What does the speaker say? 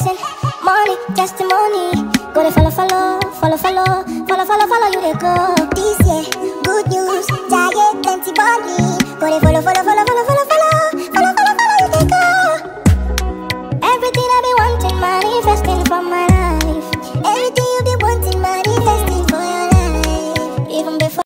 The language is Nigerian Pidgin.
blessing, money, testimony. Go to follow, follow, follow, follow, follow, follow, follow you they go. This year, good news, giant plenty money. Go to follow, follow, follow.